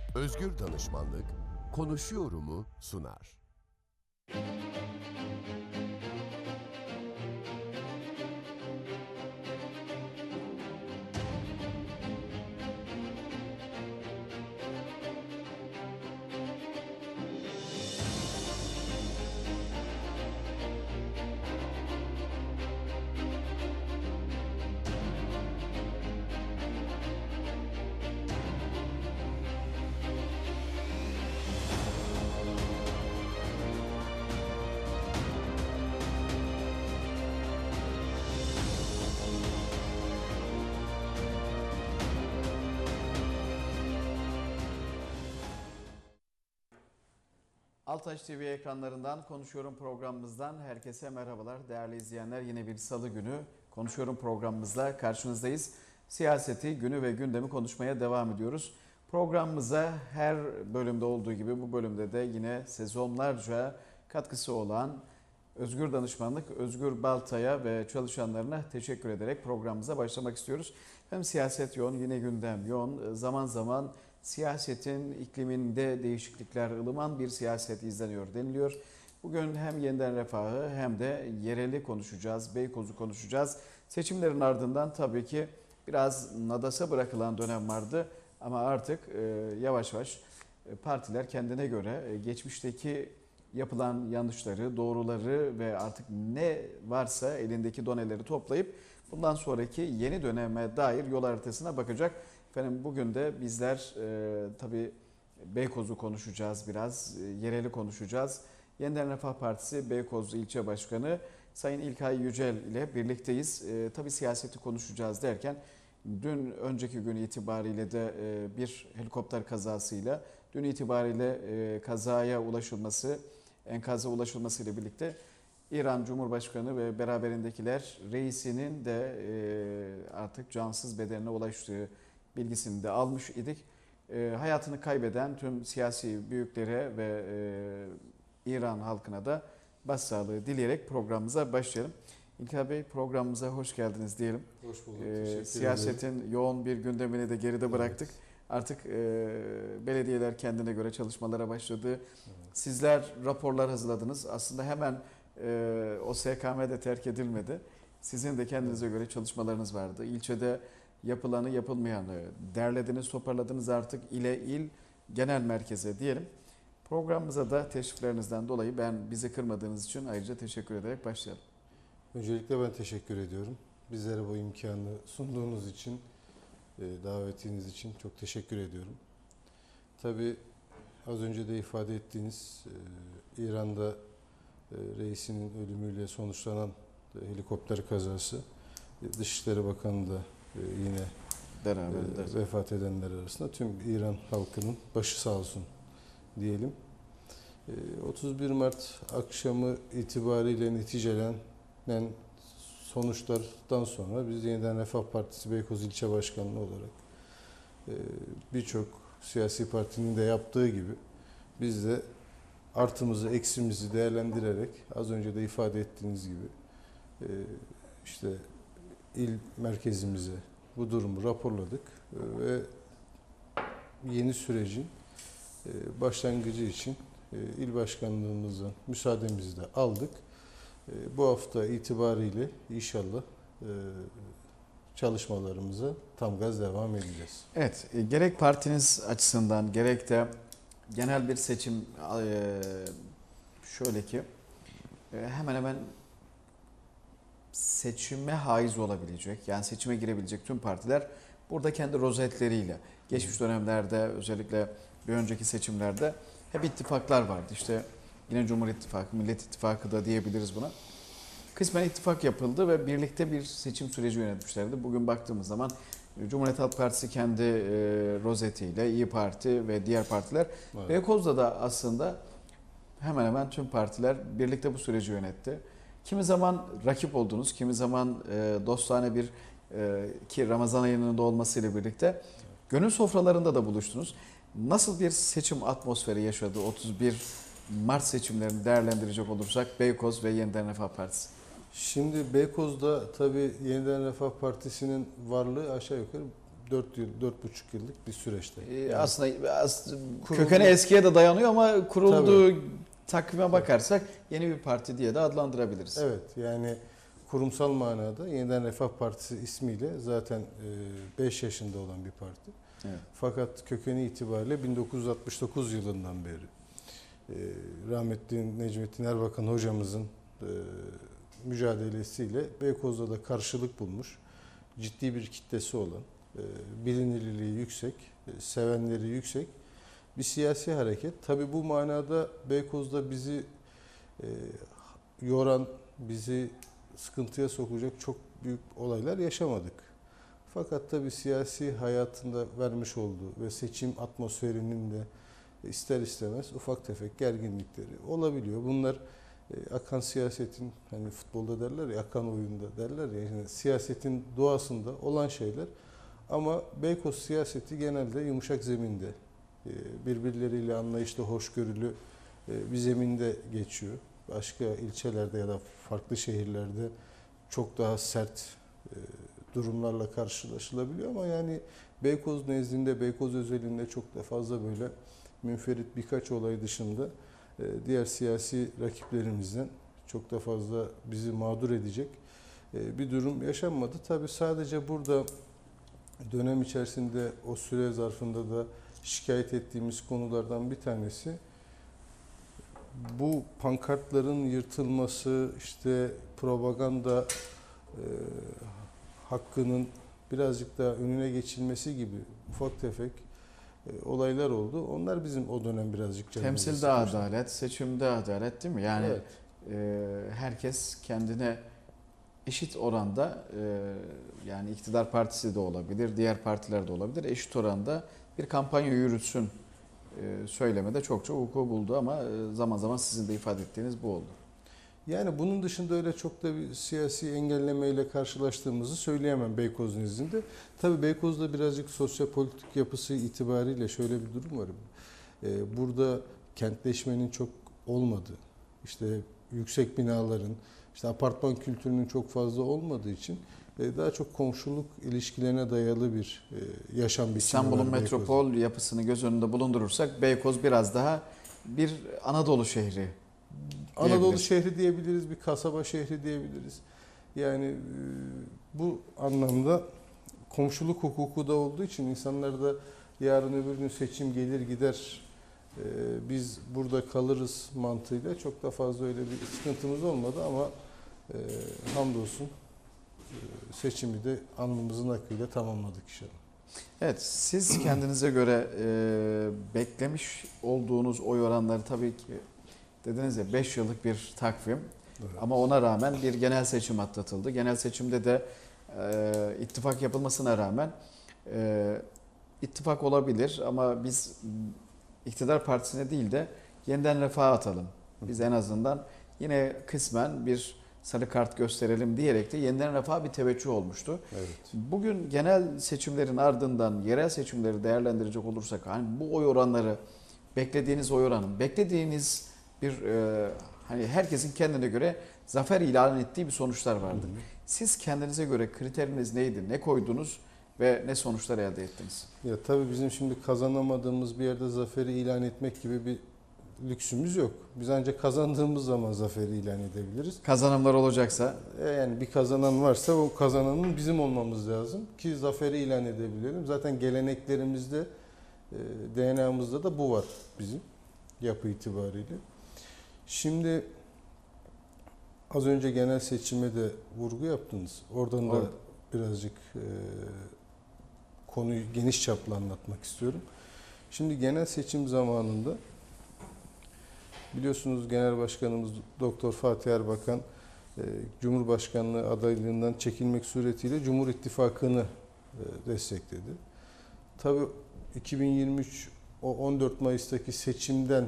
Özgür Danışmanlık Konuşuyorum'u sunar. Altaş TV ekranlarından Konuşuyorum programımızdan herkese merhabalar. Değerli izleyenler, yine bir salı günü Konuşuyorum programımızla karşınızdayız. Siyaseti, günü ve gündemi konuşmaya devam ediyoruz. Programımıza her bölümde olduğu gibi bu bölümde de yine sezonlarca katkısı olan Özgür Danışmanlık, Özgür Balta'ya ve çalışanlarına teşekkür ederek programımıza başlamak istiyoruz. Hem siyaset yoğun, yine gündem yoğun. Zaman zaman siyasetin ikliminde değişiklikler, ılıman bir siyaset izleniyor deniliyor. Bugün hem yeniden refahı hem de yereli konuşacağız, Beykoz'u konuşacağız. Seçimlerin ardından tabii ki biraz nadasa bırakılan dönem vardı ama artık yavaş yavaş partiler kendine göre geçmişteki yapılan yanlışları, doğruları ve artık ne varsa elindeki doneleri toplayıp bundan sonraki yeni döneme dair yol haritasına bakacak. Efendim bugün de bizler tabii Beykoz'u konuşacağız biraz, yereli konuşacağız. Yeniden Refah Partisi Beykoz İlçe Başkanı Sayın İlkay Yücel ile birlikteyiz. Tabii siyaseti konuşacağız derken dün önceki gün itibariyle de bir helikopter kazasıyla dün itibariyle kazaya ulaşılması, enkaza ulaşılması ile birlikte İran Cumhurbaşkanı ve beraberindekiler reisinin de artık cansız bedenine ulaştığı bilgisini de almış idik. Hayatını kaybeden tüm siyasi büyüklere ve İran halkına da başsağlığı dileyerek programımıza başlayalım. İlkay Bey, programımıza hoş geldiniz diyelim. Hoş bulduk. Teşekkür Siyasetin ederim. yoğun bir gündemini de geride bıraktık. Evet. Artık belediyeler kendine göre çalışmalara başladı. Evet. Sizler raporlar hazırladınız. Aslında hemen o SKM'de terk edilmedi. Sizin de kendinize göre çalışmalarınız vardı. İlçede yapılanı yapılmayanı derlediniz, toparladınız, artık ile il genel merkeze diyelim. Programımıza da teşriflerinizden dolayı bizi kırmadığınız için ayrıca teşekkür ederek başlayalım. Öncelikle ben teşekkür ediyorum. Bizlere bu imkanı sunduğunuz için, davetiniz için çok teşekkür ediyorum. Tabii az önce de ifade ettiğiniz İran'da reisinin ölümüyle sonuçlanan helikopter kazası, Dışişleri Bakanı da yine Beraber vefat edenler arasında, tüm İran halkının başı sağ olsun diyelim. 31 Mart akşamı itibariyle neticelenen sonuçlardan sonra biz Yeniden Refah Partisi Beykoz İlçe Başkanlığı olarak birçok siyasi partinin de yaptığı gibi biz de artımızı, eksimizi değerlendirerek az önce de ifade ettiğiniz gibi işte il merkezimize bu durumu raporladık ve yeni sürecin başlangıcı için il başkanlığımızdan müsaademizi de aldık. Bu hafta itibariyle inşallah çalışmalarımıza tam gaz devam edeceğiz. Evet, gerek partiniz açısından gerek de genel bir seçim şöyle ki hemen hemen seçime haiz olabilecek, yani seçime girebilecek tüm partiler burada kendi rozetleriyle geçmiş dönemlerde, özellikle bir önceki seçimlerde hep ittifaklar vardı. İşte yine Cumhur İttifakı, Millet İttifakı da diyebiliriz buna. Kısmen ittifak yapıldı ve birlikte bir seçim süreci yönetmişlerdi. Bugün baktığımız zaman Cumhuriyet Halk Partisi kendi rozetiyle, İYİ Parti ve diğer partiler. Evet. Beykoz'da da aslında hemen hemen tüm partiler birlikte bu süreci yönetti. Kimi zaman rakip oldunuz, kimi zaman dostane bir ki Ramazan ayının da olmasıyla birlikte gönül sofralarında da buluştunuz. Nasıl bir seçim atmosferi yaşadı 31 Mart seçimlerini değerlendirecek olursak Beykoz ve Yeniden Refah Partisi? Şimdi Beykoz'da tabii Yeniden Refah Partisi'nin varlığı aşağı yukarı 4 yıl, 4,5 yıllık bir süreçte. Aslında Kuruldu. kökeni eskiye de dayanıyor ama kurulduğu takvime bakarsak yeni bir parti diye de adlandırabiliriz. Evet, yani kurumsal manada Yeniden Refah Partisi ismiyle zaten 5 yaşında olan bir parti. Evet. Fakat kökeni itibariyle 1969 yılından beri rahmetli Necmettin Erbakan hocamızın mücadelesiyle Beykoz'da da karşılık bulmuş, ciddi bir kitlesi olan, bilinirliği yüksek, sevenleri yüksek bir siyasi hareket. Tabii bu manada Beykoz'da bizi yoran, bizi sıkıntıya sokacak çok büyük olaylar yaşamadık. Fakat tabii siyasi hayatında vermiş olduğu ve seçim atmosferinin de ister istemez ufak tefek gerginlikleri olabiliyor. Bunlar akan siyasetin, hani futbolda derler ya, akan oyunda derler ya, yani siyasetin doğasında olan şeyler. Ama Beykoz siyaseti genelde yumuşak zeminde, birbirleriyle anlayışlı, hoşgörülü bir zeminde geçiyor. Başka ilçelerde ya da farklı şehirlerde çok daha sert durumlarla karşılaşılabiliyor ama yani Beykoz nezdinde, Beykoz özelinde çok da fazla böyle münferit birkaç olay dışında diğer siyasi rakiplerimizden çok da fazla bizi mağdur edecek bir durum yaşanmadı. Tabii sadece burada dönem içerisinde o süre zarfında da şikayet ettiğimiz konulardan bir tanesi bu pankartların yırtılması, işte propaganda hakkının birazcık daha önüne geçilmesi gibi ufak tefek olaylar oldu. Onlar bizim o dönem birazcık canımızı Temsilde sıkmıştı. adalet, seçimde adalet değil mi? Yani Evet. herkes kendine eşit oranda yani iktidar partisi de olabilir, diğer partiler de olabilir. Eşit oranda bir kampanya yürütsün söylemede çokça vuku buldu ama zaman zaman sizin de ifade ettiğiniz bu oldu. Yani bunun dışında öyle çok da bir siyasi engellemeyle karşılaştığımızı söyleyemem Beykoz nezdinde. Tabii Beykoz'da birazcık sosyopolitik yapısı itibariyle şöyle bir durum var. Burada kentleşmenin çok olmadığı, işte yüksek binaların, işte apartman kültürünün çok fazla olmadığı için daha çok komşuluk ilişkilerine dayalı bir yaşam biçimi İstanbul'un var Beykoz'da. metropol yapısını göz önünde bulundurursak Beykoz biraz daha bir Anadolu şehri. Anadolu diyebiliriz. şehri diyebiliriz, bir kasaba şehri diyebiliriz. Yani bu anlamda komşuluk hukuku da olduğu için insanlar da yarın öbür gün seçim gelir gider, biz burada kalırız mantığıyla çok da fazla öyle bir sıkıntımız olmadı ama hamdolsun seçimi de alnımızın akıyla tamamladık inşallah. Evet, siz kendinize göre beklemiş olduğunuz oy oranları tabii ki dediniz ya 5 yıllık bir takvim. Evet. Ama ona rağmen bir genel seçim atlatıldı. Genel seçimde de ittifak yapılmasına rağmen ittifak olabilir ama biz iktidar partisine değil de yeniden refaha atalım. Biz en azından yine kısmen bir sarı kart gösterelim diyerek de yeniden refaha bir teveccüh olmuştu. Evet. Bugün genel seçimlerin ardından yerel seçimleri değerlendirecek olursak hani bu oy oranları beklediğiniz oy oranı, beklediğiniz bir hani herkesin kendine göre zafer ilan ettiği bir sonuçlar vardı. Siz kendinize göre kriteriniz neydi? Ne koydunuz ve ne sonuçlar elde ettiniz? Ya tabii bizim şimdi kazanamadığımız bir yerde zaferi ilan etmek gibi bir lüksümüz yok. Biz ancak kazandığımız zaman zaferi ilan edebiliriz. Kazanımlar olacaksa Yani bir kazanan varsa o kazananın bizim olmamız lazım ki zaferi ilan edebilelim. Zaten geleneklerimizde, DNA'mızda da bu var bizim yapı itibariyle. Şimdi az önce genel seçime de vurgu yaptınız. Oradan da birazcık konuyu geniş çaplı anlatmak istiyorum. Şimdi genel seçim zamanında biliyorsunuz Genel Başkanımız Doktor Fatih Erbakan Cumhurbaşkanlığı adaylığından çekilmek suretiyle Cumhur İttifakı'nı destekledi. Tabii 2023 o 14 Mayıs'taki seçimden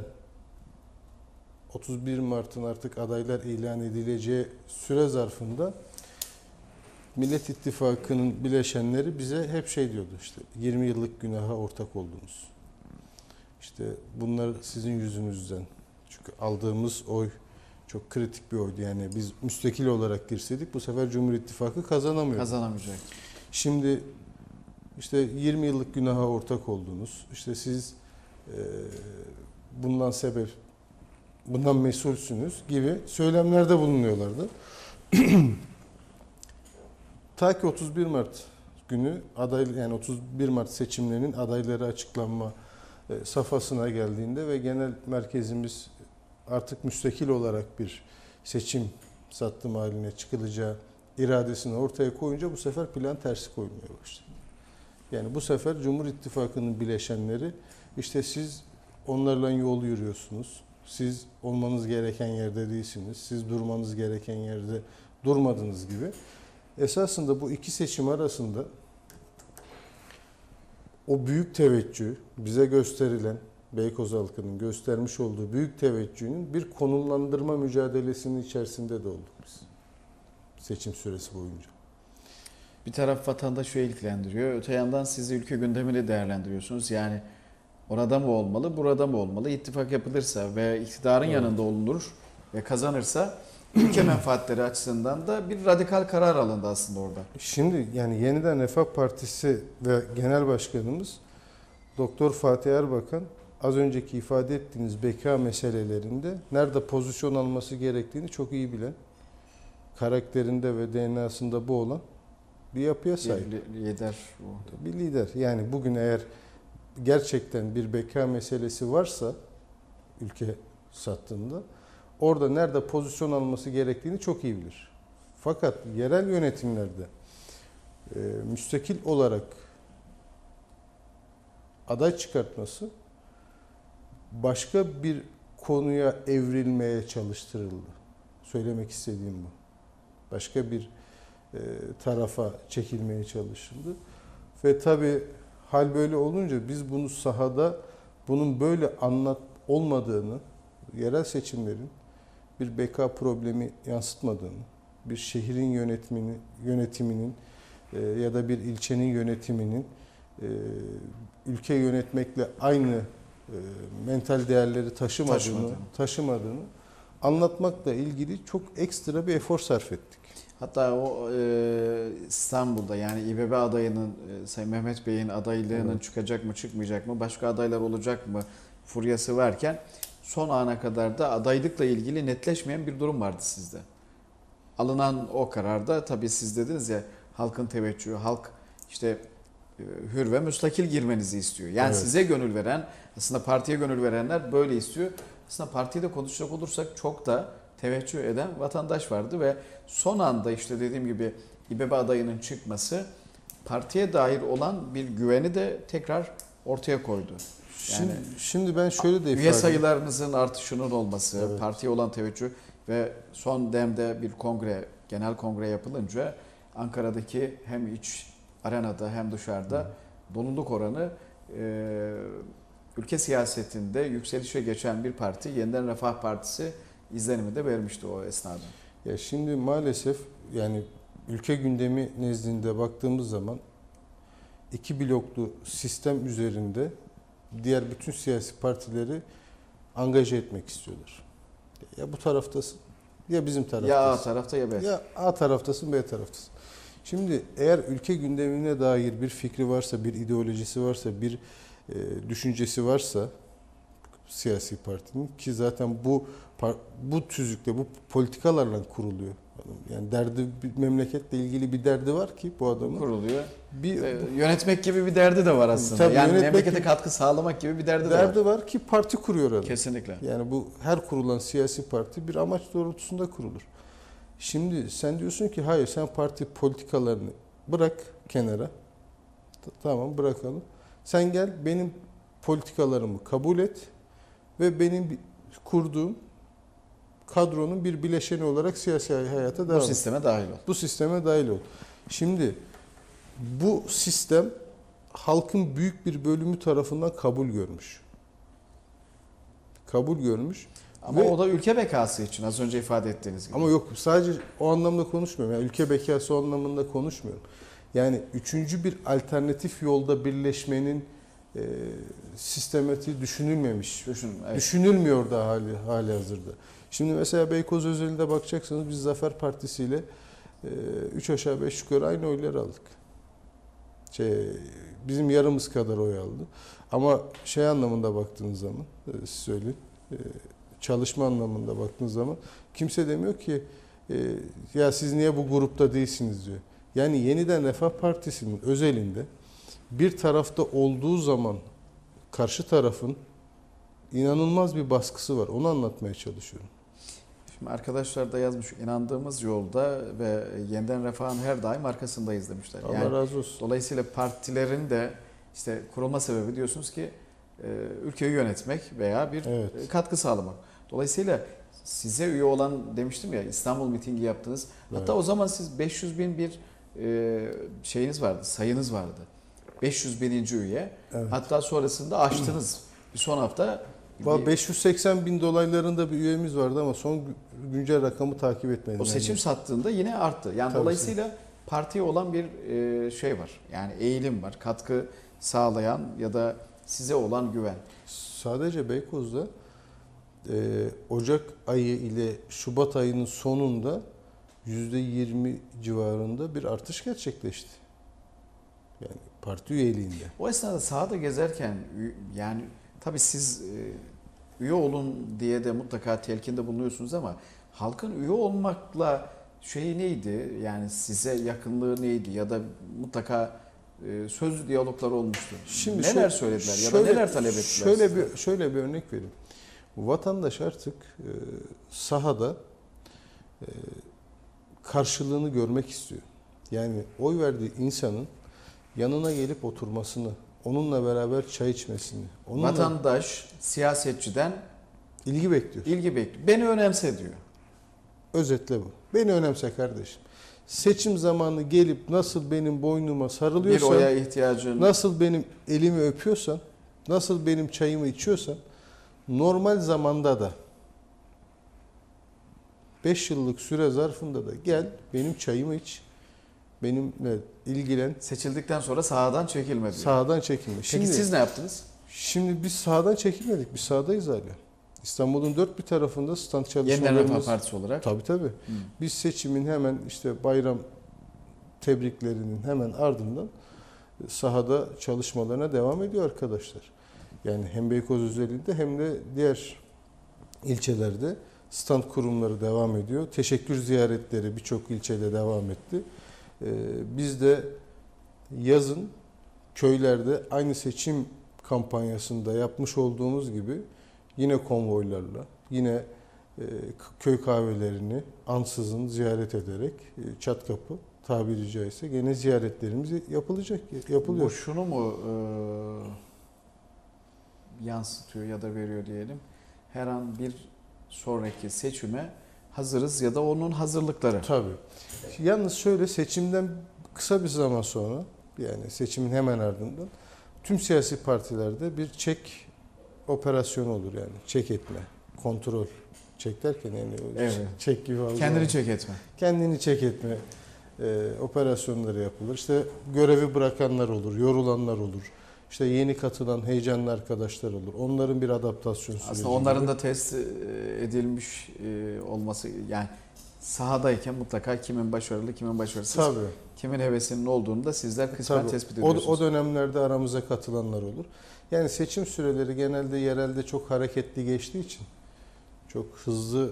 31 Mart'ın artık adaylar ilan edileceği süre zarfında Millet İttifakı'nın bileşenleri bize hep şey diyordu, işte 20 yıllık günaha ortak oldunuz. İşte bunlar sizin yüzünüzden. Çünkü aldığımız oy çok kritik bir oydu. Yani biz müstakil olarak girseydik bu sefer Cumhur İttifakı kazanamıyordu. kazanamayacak. Şimdi İşte 20 yıllık günaha ortak oldunuz. İşte siz bundan bundan mesulsünüz gibi söylemlerde bulunuyorlardı. Ta ki 31 Mart günü yani 31 Mart seçimlerinin adayları açıklanma safhasına geldiğinde ve genel merkezimiz artık müstakil olarak bir seçim sattım haline çıkılacağı iradesini ortaya koyunca bu sefer plan tersi koymaya başladı. Yani bu sefer Cumhur İttifakı'nın bileşenleri işte siz onlarla yol yürüyorsunuz. Siz olmanız gereken yerde değilsiniz. Siz durmanız gereken yerde durmadınız gibi. Esasında bu iki seçim arasında o büyük teveccüh, bize gösterilen, Beykoz halkının göstermiş olduğu büyük teveccühün bir konumlandırma mücadelesinin içerisinde de olduk biz. Seçim süresi boyunca. Bir taraf vatandaşı ilgilendiriyor. Öte yandan siz ülke gündemini değerlendiriyorsunuz. Yani orada mı olmalı, burada mı olmalı? İttifak yapılırsa ve iktidarın yanında olunur ve kazanırsa ülke menfaatleri açısından da bir radikal karar alındı aslında orada. Şimdi yani Yeniden Refah Partisi ve Genel Başkanımız Doktor Fatih Erbakan az önceki ifade ettiğiniz beka meselelerinde nerede pozisyon alması gerektiğini çok iyi bilen, karakterinde ve DNA'sında bu olan bir yapıya sahip. Bir lider bu. Bir lider. Yani bugün eğer gerçekten bir beka meselesi varsa ülke sattığında orada nerede pozisyon alması gerektiğini çok iyi bilir. Fakat yerel yönetimlerde müstakil olarak aday çıkartması başka bir konuya evrilmeye çalıştırıldı. Söylemek istediğim bu. Başka bir tarafa çekilmeye çalışıldı. Ve tabii hal böyle olunca biz bunu sahada bunun böyle olmadığını, yerel seçimlerin bir beka problemi yansıtmadığını, bir şehrin yönetiminin ya da bir ilçenin yönetiminin ülke yönetmekle aynı mental değerleri taşımadığını anlatmakla ilgili çok ekstra bir efor sarf ettik. Hatta o İstanbul'da yani İBB adayının Sayın Mehmet Bey'in adaylığının çıkacak mı çıkmayacak mı, başka adaylar olacak mı furyası varken son ana kadar da adaylıkla ilgili netleşmeyen bir durum vardı sizde. Alınan o kararda tabii siz dediniz ya halkın teveccühü, halk işte hür ve müstakil girmenizi istiyor. Yani evet. Size gönül veren, aslında partiye gönül verenler böyle istiyor. Aslında partiyi de konuşacak olursak çok da teveccüh eden vatandaş vardı ve son anda işte dediğim gibi İBB adayının çıkması partiye dair olan bir güveni de tekrar ortaya koydu. Yani şimdi ben şöyle de ifade edeyim. Üye sayılarınızın artışının olması, evet. Partiye olan teveccüh ve son demde bir genel kongre yapılınca Ankara'daki hem iç arenada hem dışarıda doluluk oranı ülke siyasetinde yükselişe geçen bir parti, Yeniden Refah Partisi izlenimi de vermişti o esnada. Ya şimdi maalesef yani ülke gündemi nezdinde baktığımız zaman iki bloklu sistem üzerinde diğer bütün siyasi partileri angaje etmek istiyorlar. Ya bu taraftasın ya bizim taraftasın. Ya A tarafta ya B. Ya A taraftasın B taraftasın. Şimdi eğer ülke gündemine dair bir fikri varsa, bir ideolojisi varsa, bir düşüncesi varsa siyasi partinin ki zaten bu tüzükle, bu politikalarla kuruluyor. Yani bir memleketle ilgili bir derdi var ki bu adamın. Kuruluyor. Yönetmek gibi bir derdi de var aslında. Tabii yani memlekete katkı sağlamak gibi bir derdi de var. Derdi var ki parti kuruyor adam. Kesinlikle. Yani bu her kurulan siyasi parti bir amaç doğrultusunda kurulur. Şimdi sen diyorsun ki hayır sen parti politikalarını bırak kenara. Tamam bırakalım. Sen gel benim politikalarımı kabul et ve benim kurduğum kadronun bir bileşeni olarak siyasi hayata devam et. Bu sisteme dahil ol. Bu sisteme dahil ol. Şimdi bu sistem halkın büyük bir bölümü tarafından kabul görmüş. Kabul görmüş. Ama o da ülke bekası için az önce ifade ettiğiniz gibi. Ama yok sadece o anlamda konuşmuyorum. Yani ülke bekası o anlamında konuşmuyorum. Yani üçüncü bir alternatif yolda birleşmenin sistematiği düşünülmemiş. Evet. Düşünülmüyor da hali hazırda. Şimdi mesela Beykoz özelinde bakacaksanız biz Zafer Partisi ile 3 aşağı 5 yukarı aynı oyları aldık. Bizim yarımız kadar oy aldı. Ama şey anlamında baktığınız zaman, söyleyeyim, çalışma anlamında baktığınız zaman kimse demiyor ki ya siz niye bu grupta değilsiniz diyor. Yani Yeniden Refah Partisi'nin özelinde bir tarafta olduğu zaman karşı tarafın inanılmaz bir baskısı var. Onu anlatmaya çalışıyorum. Şimdi arkadaşlar da yazmış, inandığımız yolda ve Yeniden Refah'ın her daim arkasındayız demişler. Allah razı olsun. Dolayısıyla partilerin de işte kurulma sebebi diyorsunuz ki ülkeyi yönetmek veya bir katkı sağlamak. Dolayısıyla size üye olan demiştim ya, İstanbul mitingi yaptınız. Hatta o zaman siz 500 bin bir şeyiniz vardı, sayınız vardı. 500 bininci üye. Evet. Hatta sonrasında aştınız. Bir son hafta 580 bin dolaylarında bir üyemiz vardı ama son güncel rakamı takip etmedim. o seçim sattığında yine arttı. Yani Tabii dolayısıyla partiye olan bir şey var. Yani eğilim var. Katkı sağlayan ya da size olan güven. Sadece Beykoz'da Ocak ayı ile Şubat ayının sonunda %20 civarında bir artış gerçekleşti. Yani parti üyeliğinde. O esnada sahada gezerken yani tabii siz üye olun diye de mutlaka telkinde bulunuyorsunuz ama halkın üye olmakla şeyi neydi? Yani size yakınlığı neydi? Ya da mutlaka sözlü diyaloglar olmuştu. Şimdi neler söylediler ya da neler talep ettiler? Şöyle bir örnek vereyim. Vatandaş artık sahada karşılığını görmek istiyor. Yani oy verdiği insanın yanına gelip oturmasını, onunla beraber çay içmesini, onunla Vatandaş siyasetçiden ilgi bekliyor. Beni önemse diyor. Özetle bu. Beni önemse kardeşim. Seçim zamanı gelip nasıl benim boynuma Bir sarılıyorsan, oya ihtiyacın. nasıl benim elimi öpüyorsan, nasıl benim çayımı içiyorsan, normal zamanda da 5 yıllık süre zarfında da gel benim çayımı iç, benimle ilgilen, Seçildikten sonra sahadan çekilme diyor. sahadan çekinme. Peki siz ne yaptınız? Şimdi biz sahadan çekilmedik, biz sahadayız hala. İstanbul'un dört bir tarafında stand Yeniden çalışmalarımız. Refah Partisi olarak. Tabii. Biz seçimin hemen işte bayram tebriklerinin hemen ardından sahada çalışmalarına devam ediyor arkadaşlar. Yani hem Beykoz özelinde hem de diğer ilçelerde stand kurumları devam ediyor. Teşekkür ziyaretleri birçok ilçede devam etti. Biz de yazın köylerde aynı seçim kampanyasında yapmış olduğumuz gibi yine konvoylarla, yine köy kahvelerini ansızın ziyaret ederek çat kapı tabiri caizse gene ziyaretlerimiz yapılıyor. Bu şunu mu yansıtıyor ya da veriyor diyelim. Her an bir sonraki seçime hazırız ya da onun hazırlıkları. Tabii. Yalnız şöyle seçimden kısa bir zaman sonra yani seçimin hemen ardından tüm siyasi partilerde bir çek operasyonu olur yani. Çek etme, kontrol. Çek derken yani Evet. çek gibi algılanıyor. Kendini çek etme. Kendini çek etme operasyonları yapılır. İşte görevi bırakanlar olur, yorulanlar olur. İşte yeni katılan heyecanlı arkadaşlar olur. Onların bir adaptasyon süreci. Aslında onların da test edilmiş olması, yani sahadayken mutlaka kimin başarılı, kimin başarısız, Tabii. kimin hevesinin olduğunu da sizler kısmen Tabii. tespit ediyorsunuz. O dönemlerde aramıza katılanlar olur. Yani seçim süreleri genelde yerelde çok hareketli geçtiği için çok hızlı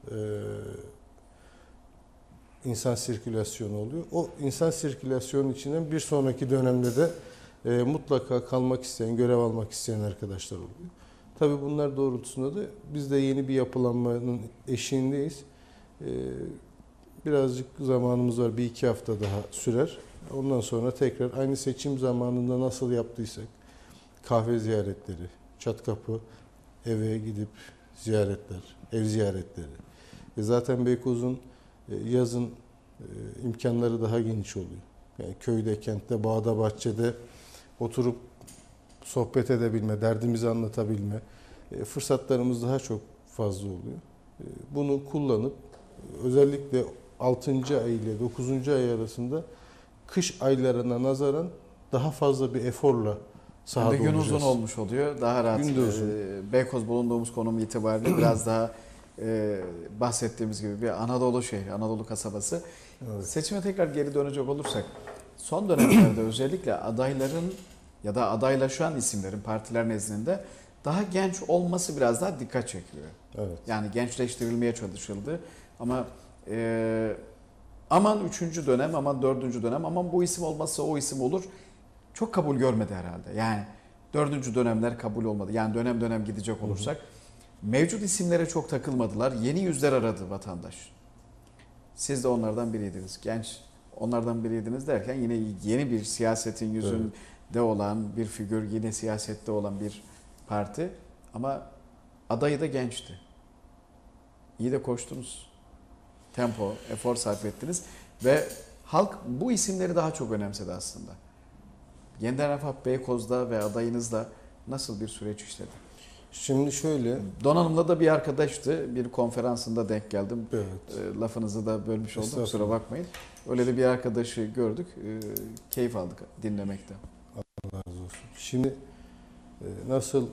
insan sirkülasyonu oluyor. O insan sirkülasyonu içinden bir sonraki dönemde de mutlaka kalmak isteyen, görev almak isteyen arkadaşlar oluyor. Tabii bunlar doğrultusunda da biz de yeni bir yapılanmanın eşiğindeyiz. Birazcık zamanımız var, bir iki hafta daha sürer. Ondan sonra tekrar aynı seçim zamanında nasıl yaptıysak kahve ziyaretleri, çat kapı eve gidip ziyaretler, ev ziyaretleri. Zaten Beykoz'un yazın imkanları daha geniş oluyor. Yani köyde, kentte, bağda, bahçede oturup sohbet edebilme, derdimizi anlatabilme fırsatlarımız daha çok fazla oluyor. Bunu kullanıp özellikle 6. ay ile 9. ay arasında kış aylarına nazaran daha fazla bir eforla sahada gün olacağız. uzun olmuş oluyor. Daha rahat. Gün de uzun. Beykoz bulunduğumuz konum itibariyle biraz daha bahsettiğimiz gibi bir Anadolu şehri, Anadolu kasabası. Evet. Seçime tekrar geri dönecek olursak son dönemlerde özellikle adayların ya da adaylaşan isimlerin partiler nezdinde daha genç olması biraz daha dikkat çekiyor. Evet. Yani gençleştirilmeye çalışıldı ama aman 3. dönem, aman 4. dönem, aman bu isim olmazsa o isim olur. Çok kabul görmedi herhalde. Yani 4. dönemler kabul olmadı. Yani dönem dönem gidecek olursak. Mevcut isimlere çok takılmadılar. Yeni yüzler aradı vatandaş. Siz de onlardan biriydiniz. Genç onlardan biriydiniz derken yine yeni bir siyasetin yüzünde olan bir figür, yine siyasette olan bir parti. Ama adayı da gençti. İyi de koştunuz. Tempo, efor sarf ettiniz ve halk bu isimleri daha çok önemsedi aslında. Yeniden Refah Beykoz'da ve adayınızda nasıl bir süreç işledi? Şimdi şöyle. Donanım'la da bir arkadaştı. Bir konferansında denk geldim. Evet. Lafınızı da bölmüş oldum. Kusura bakmayın. Öyle de bir arkadaşı gördük. Keyif aldık dinlemekten. Allah razı olsun. Şimdi nasıl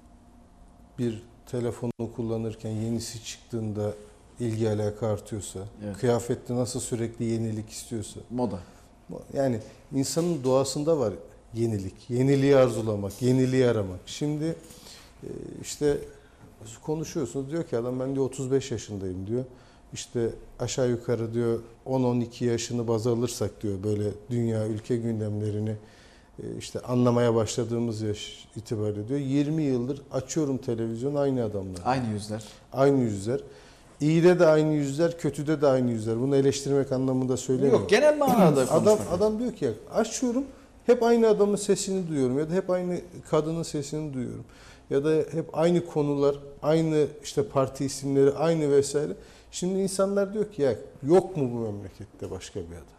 bir telefonu kullanırken yenisi çıktığında ilgi alaka artıyorsa, Evet. kıyafette nasıl sürekli yenilik istiyorsa. Moda. Yani insanın doğasında var yenilik. Yeniliği arzulamak, yeniliği aramak. Şimdi işte konuşuyorsunuz, diyor ki adam ben diyor 35 yaşındayım diyor. İşte aşağı yukarı diyor 10-12 yaşını baz alırsak diyor böyle dünya ülke gündemlerini işte anlamaya başladığımız yaş itibariyle diyor 20 yıldır açıyorum televizyon aynı adamlar. Aynı yüzler. Aynı yüzler. İyide de aynı yüzler, kötüde de aynı yüzler. Bunu eleştirmek anlamında söylemiyorum. Yok, genel manada konuşmak. Adam diyor ki açıyorum hep aynı adamın sesini duyuyorum ya da hep aynı kadının sesini duyuyorum. Ya da hep aynı konular, aynı işte parti isimleri, aynı vesaire. Şimdi insanlar diyor ki ya yok mu bu memlekette başka bir adam?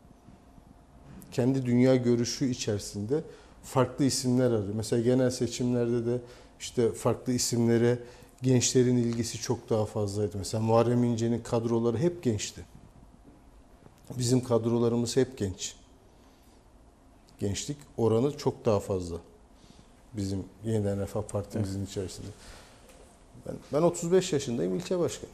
Kendi dünya görüşü içerisinde farklı isimler arıyor. Mesela genel seçimlerde de işte farklı isimlere gençlerin ilgisi çok daha fazlaydı. Mesela Muharrem İnce'nin kadroları hep gençti. Bizim kadrolarımız hep genç. Gençlik oranı çok daha fazla. Bizim Yeniden Refah Partimizin içerisinde. Ben 35 yaşındayım, ilçe başkanı.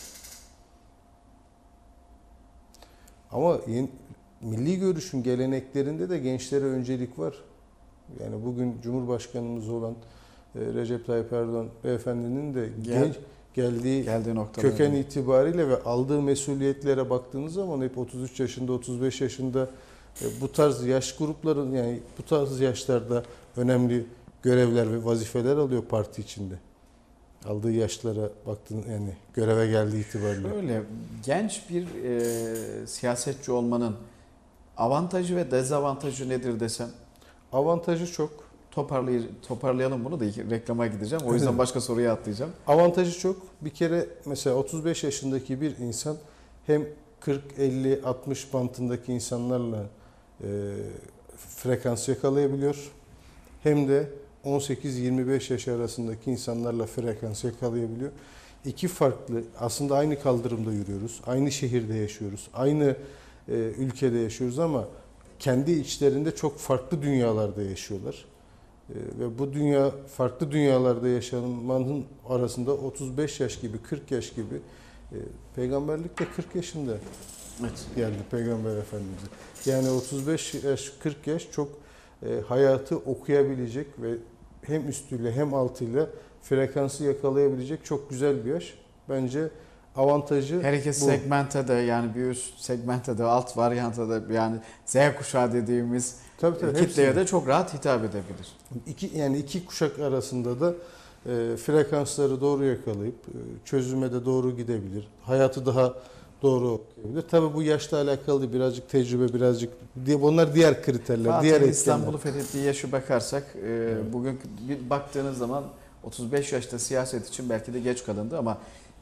Ama milli görüşün geleneklerinde de gençlere öncelik var. Yani bugün Cumhurbaşkanımız olan Recep Tayyip Erdoğan beyefendinin de geldiği köken itibariyle ve aldığı mesuliyetlere baktığınız zaman hep 33 yaşında, 35 yaşında bu tarz yaş grupların yani bu tarz yaşlarda önemli görevler ve vazifeler alıyor parti içinde. Aldığı yaşlara baktın yani göreve geldiği itibariyle. Öyle genç bir siyasetçi olmanın avantajı ve dezavantajı nedir desem? Avantajı çok. Toparlayalım bunu da reklama gideceğim. O yüzden başka soruya atlayacağım. Avantajı çok. Bir kere mesela 35 yaşındaki bir insan hem 40, 50, 60 bantındaki insanlarla frekans yakalayabiliyor. Hem de 18-25 yaş arasındaki insanlarla frekans yakalayabiliyor. İki farklı, aslında aynı kaldırımda yürüyoruz, aynı şehirde yaşıyoruz, aynı ülkede yaşıyoruz ama kendi içlerinde çok farklı dünyalarda yaşıyorlar. Ve bu farklı dünyalarda yaşamanın arasında 35 yaş gibi, 40 yaş gibi peygamberlik de 40 yaşında geldi Peygamber Efendimiz'e. Yani 35 yaş, 40 yaş çok hayatı okuyabilecek ve hem üstüyle hem altıyla frekansı yakalayabilecek çok güzel bir yaş. Bence avantajı her iki segmente de yani bir üst segmente de alt varyanta da yani Z kuşağı dediğimiz kitleye de çok rahat hitap edebilir. İki kuşak arasında da frekansları doğru yakalayıp çözüme de doğru gidebilir. Hayatı daha doğru okuyabilir. Tabii bu yaşla alakalı birazcık tecrübe, birazcık bunlar diğer kriterler, Fatih diğer etkenler. İstanbul'u fethettiği yaşı bakarsak bugün bir baktığınız zaman 35 yaşta siyaset için belki de geç kalındı ama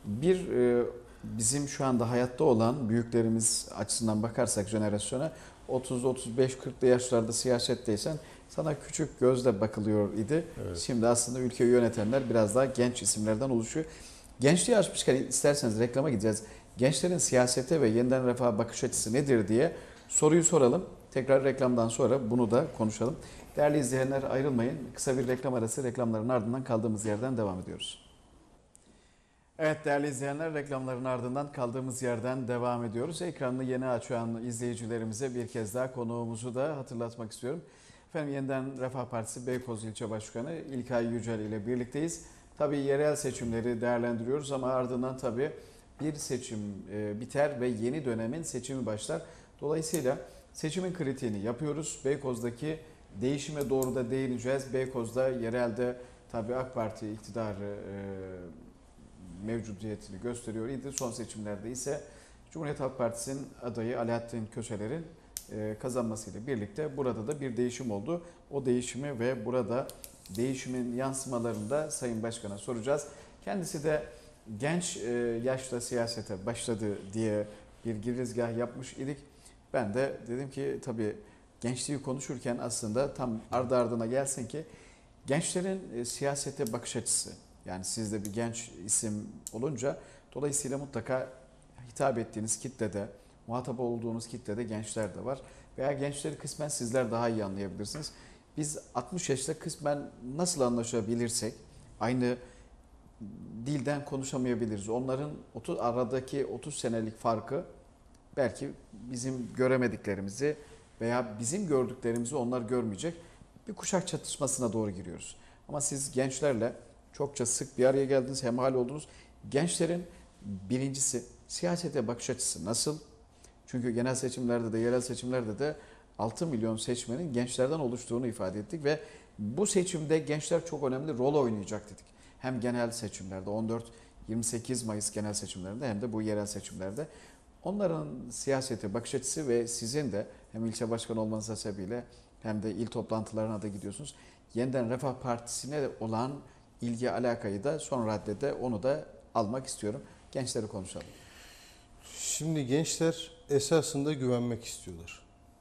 bizim şu anda hayatta olan büyüklerimiz açısından bakarsak jenerasyona 30-35-40'lı yaşlarda siyasetteysen sana küçük gözle bakılıyor idi. Evet. Şimdi aslında ülkeyi yönetenler biraz daha genç isimlerden oluşuyor. Gençliği açmışken isterseniz reklama gideceğiz. Gençlerin siyasete ve yeniden refaha bakış açısı nedir diye soruyu soralım. Tekrar reklamdan sonra bunu da konuşalım. Değerli izleyenler ayrılmayın. Kısa bir reklam arası, reklamların ardından kaldığımız yerden devam ediyoruz. Evet değerli izleyenler, reklamların ardından kaldığımız yerden devam ediyoruz. Ekranını yeni açan izleyicilerimize bir kez daha konuğumuzu da hatırlatmak istiyorum. Efendim yeniden Refah Partisi Beykoz İlçe Başkanı İlkay Yücel ile birlikteyiz. Tabii yerel seçimleri değerlendiriyoruz ama ardından tabii bir seçim biter ve yeni dönemin seçimi başlar. Dolayısıyla seçimin kritiğini yapıyoruz. Beykoz'daki değişime doğru da değineceğiz. Beykoz'da yerelde tabii AK Parti iktidarı mevcudiyetini gösteriyor idi. Son seçimlerde ise Cumhuriyet Halk Partisi'nin adayı Alaaddin Köseler'in kazanmasıyla birlikte burada da bir değişim oldu. O değişimi ve burada değişimin yansımalarını da Sayın Başkan'a soracağız. Kendisi de genç yaşta siyasete başladı diye bir girizgah yapmış idik. Ben de dedim ki tabii gençliği konuşurken aslında tam ardı ardına gelsin ki gençlerin siyasete bakış açısı. Yani siz de bir genç isim olunca dolayısıyla mutlaka hitap ettiğiniz kitlede, muhatap olduğunuz kitlede gençler de var. Veya gençleri kısmen sizler daha iyi anlayabilirsiniz. Biz 60 yaşta kısmen nasıl anlaşabilirsek aynı dilden konuşamayabiliriz. Onların aradaki 30 senelik farkı belki bizim göremediklerimizi veya bizim gördüklerimizi onlar görmeyecek bir kuşak çatışmasına doğru giriyoruz. Ama siz gençlerle çokça sık bir araya geldiniz, hemhal oldunuz. Gençlerin birincisi siyasete bakış açısı nasıl? Çünkü genel seçimlerde de yerel seçimlerde de 6 milyon seçmenin gençlerden oluştuğunu ifade ettik ve bu seçimde gençler çok önemli rol oynayacak dedik. Hem genel seçimlerde 14-28 Mayıs genel seçimlerinde hem de bu yerel seçimlerde onların siyasete bakış açısı ve sizin de hem ilçe başkanı olmanız sebebiyle hem de il toplantılarına da gidiyorsunuz. Yeniden Refah Partisi'ne olan ilgi alakayı da son raddede onu da almak istiyorum. Gençleri konuşalım. Şimdi gençler esasında güvenmek istiyorlar.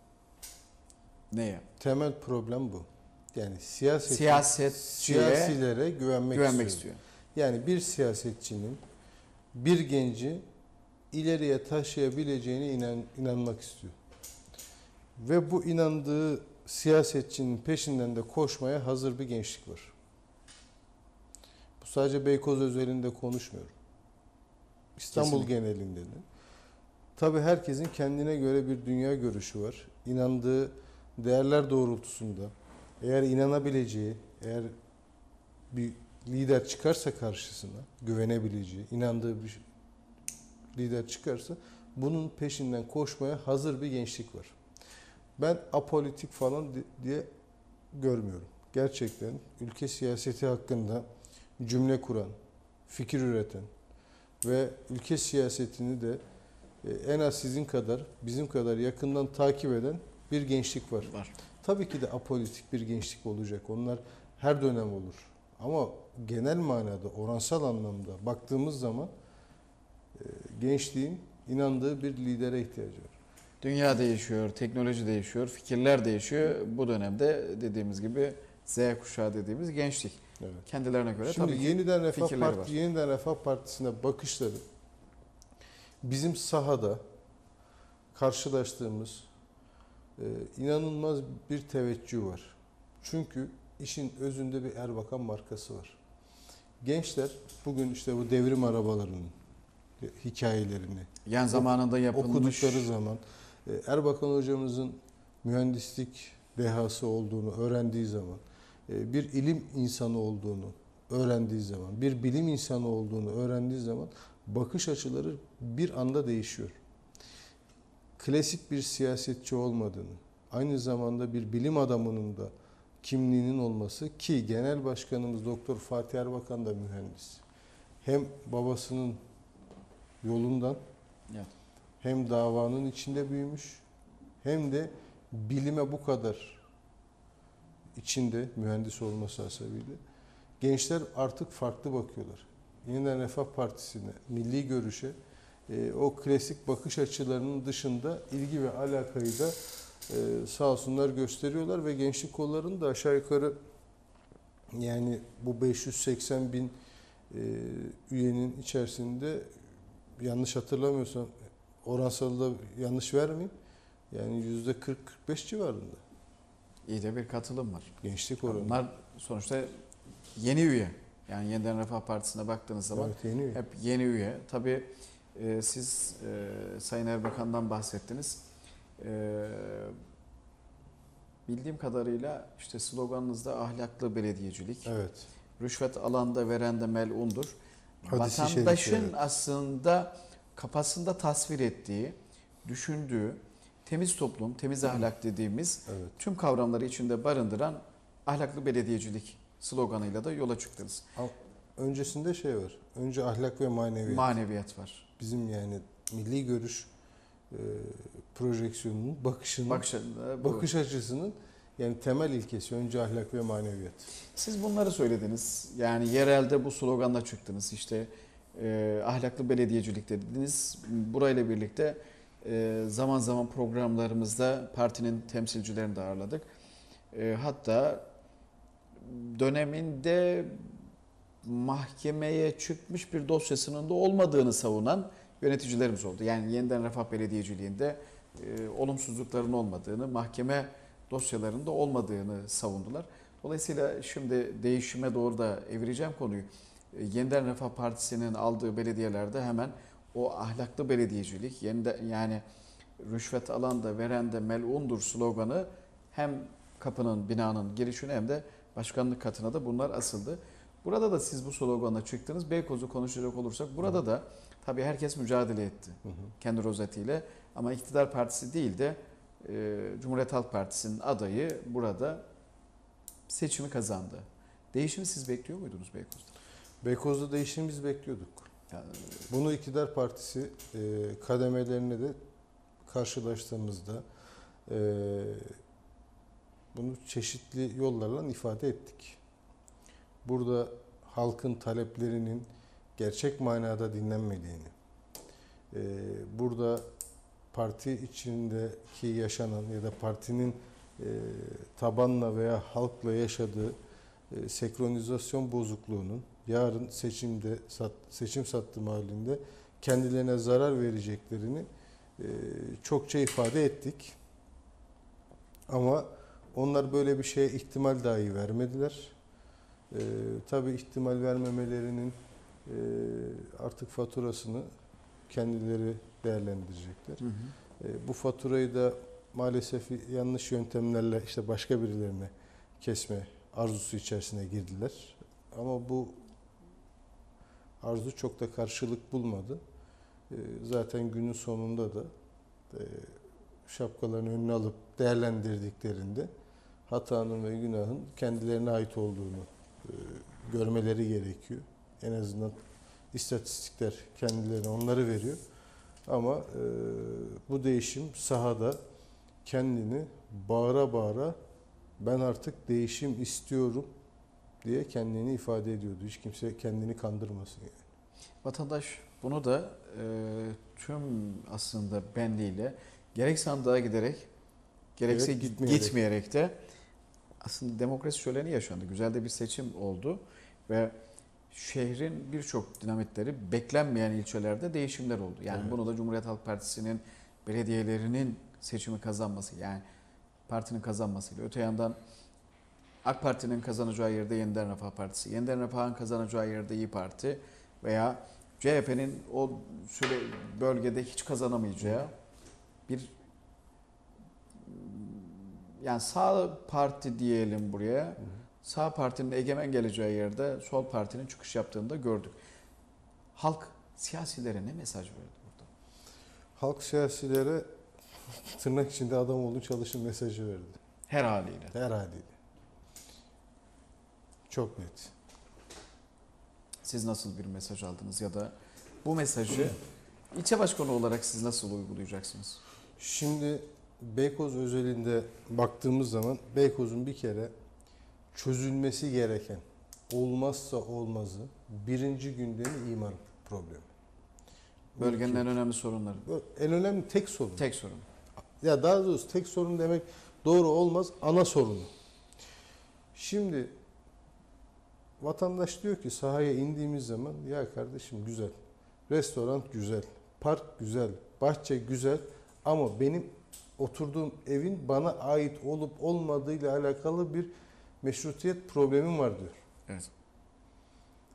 Neye? Temel problem bu. Yani siyasilere güvenmek istiyor. Yani bir siyasetçinin bir genci ileriye taşıyabileceğine inanmak istiyor. Ve bu inandığı siyasetçinin peşinden de koşmaya hazır bir gençlik var. Bu sadece Beykoz özelinde konuşmuyorum. İstanbul Kesinlikle. genelinde de. Tabii herkesin kendine göre bir dünya görüşü var. İnandığı değerler doğrultusunda eğer inanabileceği, eğer bir lider çıkarsa karşısına, güvenebileceği, inandığı bir lider çıkarsa bunun peşinden koşmaya hazır bir gençlik var. Ben apolitik falan diye görmüyorum. Gerçekten ülke siyaseti hakkında cümle kuran, fikir üreten ve ülke siyasetini de en az sizin kadar, bizim kadar yakından takip eden bir gençlik var. Tabii ki de apolitik bir gençlik olacak. Onlar her dönem olur. Ama genel manada, oransal anlamda baktığımız zaman gençliğin inandığı bir lidere ihtiyacı var. Dünya değişiyor, teknoloji değişiyor, fikirler değişiyor. Bu dönemde dediğimiz gibi Z kuşağı dediğimiz gençlik. Evet. Kendilerine göre şimdi tabii ki Yeniden Refah Partisi'ne bakışları bizim sahada karşılaştığımız inanılmaz bir teveccüh var. Çünkü işin özünde bir Erbakan markası var. Gençler bugün işte bu devrim arabalarının hikayelerini yani zamanında yapılmış okudukları zaman Erbakan hocamızın mühendislik dehası olduğunu öğrendiği zaman, bir ilim insanı olduğunu öğrendiği zaman, bir bilim insanı olduğunu öğrendiği zaman bakış açıları bir anda değişiyor. Klasik bir siyasetçi olmadığını, aynı zamanda bir bilim adamının da kimliğinin olması ki Genel Başkanımız Doktor Fatih Erbakan da mühendis. Hem babasının yolundan evet. hem davanın içinde büyümüş hem de bilime bu kadar içinde mühendis olması hasebiyle gençler artık farklı bakıyorlar. Yeniden Refah Partisi'ne, milli görüşe o klasik bakış açılarının dışında ilgi ve alakayı da sağ olsunlar gösteriyorlar ve gençlik kollarının da aşağı yukarı yani bu 580 bin üyenin içerisinde yanlış hatırlamıyorsam oransalda yanlış vermeyeyim yani %40-45 civarında. İyi de bir katılım var. Gençlik oranı. Bunlar sonuçta yeni üye. Yani Yeniden Refah Partisi'ne baktığınız zaman Evet, yeni üye. hep yeni üye. Tabii siz Sayın Erbakan'dan bahsettiniz. Bildiğim kadarıyla işte sloganınızda ahlaklı belediyecilik, Evet. rüşvet alanda veren de melundur. Hadis-i şerif, Vatandaşın evet. aslında kafasında tasvir ettiği, düşündüğü temiz toplum, temiz ahlak dediğimiz Evet. tüm kavramları içinde barındıran ahlaklı belediyecilik sloganıyla da yola çıktınız. Ama öncesinde şey var. Önce ahlak ve maneviyat. Maneviyat var. Bizim yani milli görüş projeksiyonunun, bakış açısının yani temel ilkesi önce ahlak ve maneviyat. Siz bunları söylediniz. Yani yerelde bu sloganla çıktınız. İşte ahlaklı belediyecilik dediniz. Burayla birlikte zaman zaman programlarımızda partinin temsilcilerini de ağırladık. Hatta döneminde mahkemeye çıkmış bir dosyasının da olmadığını savunan yöneticilerimiz oldu. Yani Yeniden Refah Belediyeciliğinde olumsuzlukların olmadığını, mahkeme dosyalarında olmadığını savundular. Dolayısıyla şimdi değişime doğru da evireceğim konuyu. Yeniden Refah Partisi'nin aldığı belediyelerde hemen o ahlaklı belediyecilik, yani rüşvet alan da veren de melundur sloganı hem kapının, binanın girişine hem de başkanlık katına da bunlar asıldı. Burada da siz bu sloganla çıktınız. Beykoz'u konuşacak olursak burada da tabii herkes mücadele etti. Kendi rozetiyle. Ama iktidar partisi değil de Cumhuriyet Halk Partisi'nin adayı burada seçimi kazandı. Değişimi siz bekliyor muydunuz Beykoz'da? Beykoz'da değişim biz bekliyorduk. Yani, Bunu iktidar partisi kademelerine de karşılaştığımızda bunu çeşitli yollarla ifade ettik. Burada halkın taleplerinin gerçek manada dinlenmediğini, burada parti içindeki yaşanan ya da partinin tabanla veya halkla yaşadığı senkronizasyon bozukluğunun yarın seçim sattım halinde kendilerine zarar vereceklerini çokça ifade ettik. Ama onlar böyle bir şeye ihtimal dahi vermediler. Tabii ihtimal vermemelerinin artık faturasını kendileri değerlendirecekler. hı hı. Bu faturayı da maalesef yanlış yöntemlerle işte başka birilerine kesme arzusu içerisine girdiler. Ama bu arzu çok da karşılık bulmadı. Zaten günün sonunda da şapkalarını önüne alıp değerlendirdiklerinde hatanın ve günahın kendilerine ait olduğunu görmeleri gerekiyor. En azından istatistikler kendilerine onları veriyor. Ama bu değişim sahada kendini bağıra bağıra ben artık değişim istiyorum diye kendini ifade ediyordu. Hiç kimse kendini kandırmasın yani. Vatandaş bunu da tüm aslında benliğiyle gerek sandığa giderek gerekse gitmeyerek de aslında demokrasi şöleni yaşandı. Güzel de bir seçim oldu ve şehrin birçok dinamitleri beklenmeyen ilçelerde değişimler oldu. Yani Evet. bunu da Cumhuriyet Halk Partisi'nin belediyelerinin seçimi kazanması, yani partinin kazanmasıyla, öte yandan AK Parti'nin kazanacağı yerde Yeniden Refah Partisi, Yeniden Refah'ın kazanacağı yerde İYİ Parti veya CHP'nin o bölgede hiç kazanamayacağı bir, yani sağ parti diyelim buraya, sağ partinin egemen geleceği yerde sol partinin çıkış yaptığını da gördük. Halk siyasilere ne mesaj verdi burada? Halk siyasilere tırnak içinde adam olun çalışın mesajı verdi. Her haliyle. Her haliyle. Çok net. Siz nasıl bir mesaj aldınız ya da bu mesajı ilçe başkanı olarak siz nasıl uygulayacaksınız? Şimdi Beykoz özelinde baktığımız zaman Beykoz'un bir kere çözülmesi gereken olmazsa olmazı birinci gündemi imar problemi. Bölgenin en önemli sorunları. En önemli tek sorun. Tek sorun. Ya daha doğrusu tek sorun demek doğru olmaz, ana sorunu. Şimdi vatandaş diyor ki sahaya indiğimiz zaman ya kardeşim güzel, restoran güzel, park güzel, bahçe güzel ama benim oturduğum evin bana ait olup olmadığıyla alakalı bir meşrutiyet problemim var diyor. Evet.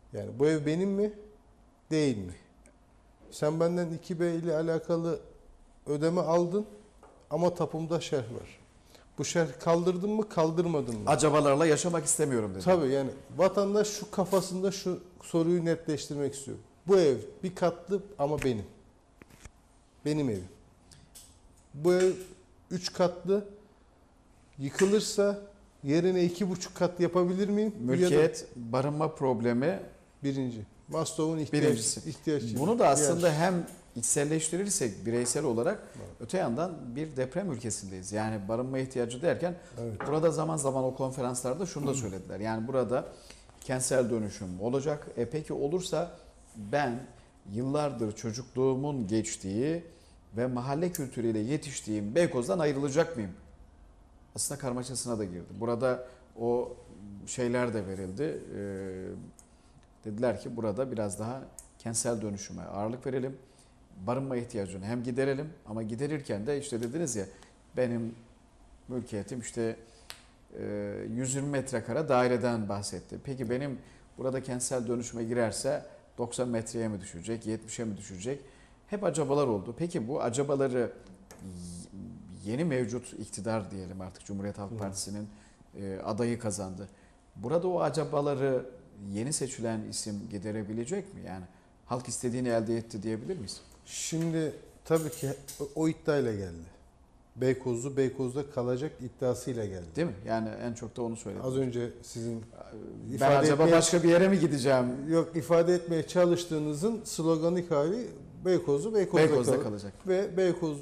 Yani bu ev benim mi? Değil mi? Sen benden 2B ile alakalı ödeme aldın ama tapumda şerh var. Bu şerh kaldırdın mı, kaldırmadın mı? Acabalarla yaşamak istemiyorum dedi. Tabii yani vatandaş şu kafasında şu soruyu netleştirmek istiyor. Bu ev bir katlı ama benim. Benim evim. Bu ev 3 katlı, yıkılırsa yerine 2,5 kat yapabilir miyim? Mülkiyet, barınma problemi Birinci. Maslow'un birincisi. ihtiyaç. Bunu da aslında hem içselleştirirsek bireysel olarak öte yandan bir deprem ülkesindeyiz. Yani barınma ihtiyacı derken Evet. burada zaman zaman o konferanslarda şunu da söylediler. Yani burada kentsel dönüşüm olacak. Peki olursa ben yıllardır çocukluğumun geçtiği ve mahalle kültürüyle yetiştiğim Beykoz'dan ayrılacak mıyım? Aslında karmaşasına da girdi. Burada o şeyler de verildi. Dediler ki burada biraz daha kentsel dönüşüme ağırlık verelim. Barınma ihtiyacını hem giderelim ama giderirken de işte dediniz ya benim mülkiyetim işte 120 metrekare daireden bahsetti. Peki benim burada kentsel dönüşüme girerse 90 metreye mi düşecek, 70'e mi düşecek? Hep acabalar oldu. Peki bu acabaları yeni mevcut iktidar diyelim artık Cumhuriyet Halk Partisi'nin adayı kazandı. Burada o acabaları yeni seçilen isim giderebilecek mi? Yani halk istediğini elde etti diyebilir miyiz? Şimdi tabii ki o iddiayla geldi. Beykoz'da kalacak iddiasıyla geldi. Değil mi? Yani en çok da onu söyledim. Az önce sizin Ben acaba başka bir yere mi gideceğim? Yok, ifade etmeye çalıştığınızın sloganik hali Beykoz'da kalacak. ve